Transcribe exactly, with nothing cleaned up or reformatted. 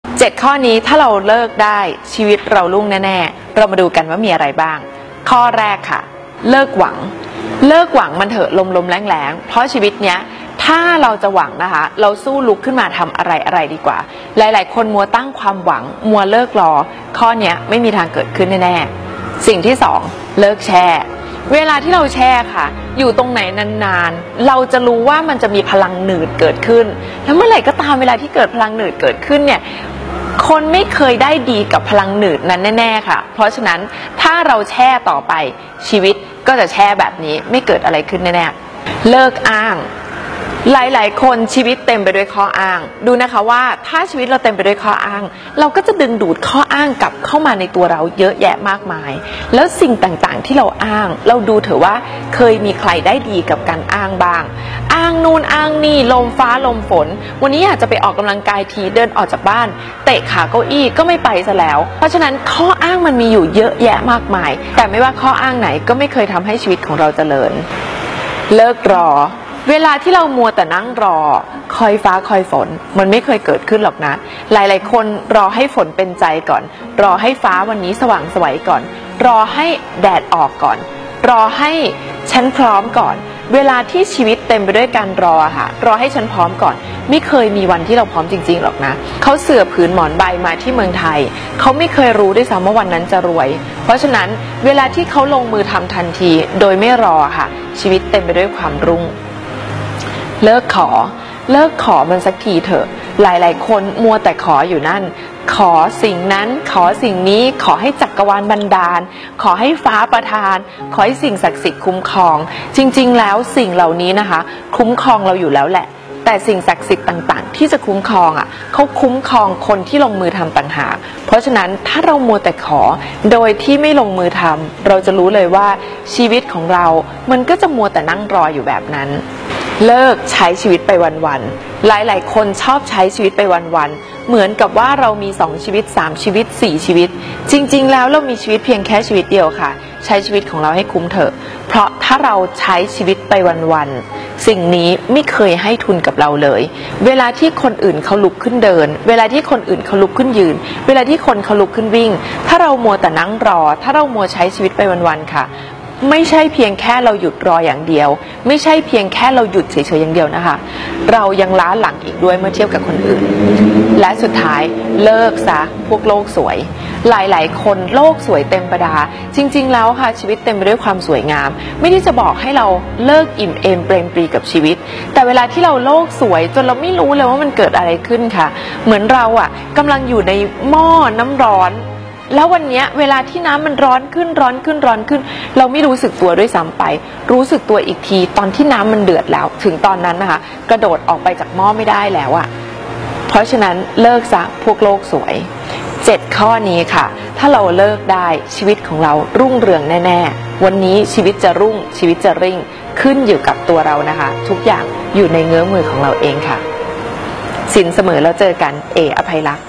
เจ็ดข้อนี้ถ้าเราเลิกได้ชีวิตเรารุ่งแน่ๆเรามาดูกันว่ามีอะไรบ้างข้อแรกค่ะเลิกหวังเลิกหวังมันเถอะลมๆแรงๆเพราะชีวิตเนี้ยถ้าเราจะหวังนะคะเราสู้ลุกขึ้นมาทำอะไรอะไรดีกว่าหลายๆคนมัวตั้งความหวังมัวเลิกรอข้อเนี้ยไม่มีทางเกิดขึ้นแน่ๆสิ่งที่สองเลิกแช่เวลาที่เราแช่ค่ะอยู่ตรงไหนนานๆเราจะรู้ว่ามันจะมีพลังหนืดเกิดขึ้นแล้วเมื่อไหร่ก็ตามเวลาที่เกิดพลังหนืดเกิดขึ้นเนี่ยคนไม่เคยได้ดีกับพลังหนืดนั้นแน่ๆค่ะเพราะฉะนั้นถ้าเราแช่ต่อไปชีวิตก็จะแช่แบบนี้ไม่เกิดอะไรขึ้นแน่ๆเลิกอ้างหลายๆคนชีวิตเต็มไปด้วยข้ออ้างดูนะคะว่าถ้าชีวิตเราเต็มไปด้วยข้ออ้างเราก็จะดึงดูดข้ออ้างกลับเข้ามาในตัวเราเยอะแยะมากมายแล้วสิ่งต่างๆที่เราอ้างเราดูเถอะว่าเคยมีใครได้ดีกับการอ้างบ้างอ้างนู่นอ้างนี่ลมฟ้าลมฝนวันนี้อยากจะไปออกกำลังกายทีเดินออกจากบ้านเตะขาเก้าอี้ก็ไม่ไปซะแล้วเพราะฉะนั้นข้ออ้างมันมีอยู่เยอะแยะมากมายแต่ไม่ว่าข้ออ้างไหนก็ไม่เคยทำให้ชีวิตของเราเจริญเลิกรอเวลาที่เรามัวแต่นั่งรอคอยฟ้าคอยฝนมันไม่เคยเกิดขึ้นหรอกนะหลายๆคนรอให้ฝนเป็นใจก่อนรอให้ฟ้าวันนี้สว่างไสวก่อนรอให้แดดออกก่อนรอให้ฉันพร้อมก่อนเวลาที่ชีวิตเต็มไปด้วยการรอค่ะรอให้ฉันพร้อมก่อนไม่เคยมีวันที่เราพร้อมจริงๆหรอกนะเขาเสื่อผืนหมอนใบมาที่เมืองไทยเขาไม่เคยรู้ด้วยซ้ำว่าวันนั้นจะรวยเพราะฉะนั้นเวลาที่เขาลงมือทำทันทีโดยไม่รอค่ะชีวิตเต็มไปด้วยความรุ่งเลิกขอเลิกขอมันสักทีเถอะหลายๆคนมัวแต่ขออยู่นั่นขอสิ่งนั้นขอสิ่งนี้ขอให้จักรวาลบันดาลขอให้ฟ้าประทานขอให้สิ่งศักดิ์สิทธิ์คุ้มครองจริงๆแล้วสิ่งเหล่านี้นะคะคุ้มครองเราอยู่แล้วแหละแต่สิ่งศักดิ์สิทธิ์ต่างๆที่จะคุ้มครองอ่ะเขาคุ้มครองคนที่ลงมือทำต่างหากเพราะฉะนั้นถ้าเรามัวแต่ขอโดยที่ไม่ลงมือทำเราจะรู้เลยว่าชีวิตของเรามันก็จะมัวแต่นั่งรออยู่แบบนั้นเลิกใช้ชีวิตไปวันๆหลายๆคนชอบใช้ชีวิตไปวันๆเหมือนกับว่าเรามีสองชีวิตสามชีวิตสี่ชีวิตจริงๆแล้วเรามีชีวิตเพียงแค่ชีวิตเดียวค่ะใช้ชีวิตของเราให้คุ้มเถอะเพราะถ้าเราใช้ชีวิตไปวันๆสิ่งนี้ไม่เคยให้ทุนกับเราเลยเวลาที่คนอื่นเขาลุกขึ้นเดินเวลาที่คนอื่นเขาลุกขึ้นยืนเวลาที่คนเขาลุกขึ้นวิ่งถ้าเรามัวแต่นั่งรอถ้าเรามัวใช้ชีวิตไปวันๆค่ะไม่ใช่เพียงแค่เราหยุดรออย่างเดียวไม่ใช่เพียงแค่เราหยุดเฉยๆอย่างเดียวนะคะเรายังล้าหลังอีกด้วยเมื่อเทียบกับคนอื่นและสุดท้ายเลิกซะพวกโลกสวยหลายๆคนโลกสวยเต็มประดาจริงๆแล้วค่ะชีวิตเต็มไปด้วยความสวยงามไม่ได้จะบอกให้เราเลิกอิ่มเอมเปรมปรีกับชีวิตแต่เวลาที่เราโลกสวยจนเราไม่รู้เลยว่ามันเกิดอะไรขึ้นค่ะเหมือนเราอ่ะกำลังอยู่ในหม้อน้ำร้อนแล้ววันนี้เวลาที่น้ำมันร้อนขึ้นร้อนขึ้นร้อนขึ้นเราไม่รู้สึกตัวด้วยซ้ำไปรู้สึกตัวอีกทีตอนที่น้ำมันเดือดแล้วถึงตอนนั้นนะคะกระโดดออกไปจากหม้อไม่ได้แล้วอะเพราะฉะนั้นเลิกซะพวกโลกสวยเจ็ดข้อนี้ค่ะถ้าเราเลิกได้ชีวิตของเรารุ่งเรืองแน่ๆวันนี้ชีวิตจะรุ่งชีวิตจะริ่งขึ้นอยู่กับตัวเรานะคะทุกอย่างอยู่ในเงื้อมือของเราเองค่ะสินเสมอแล้วเจอกันเออภัยรักษ์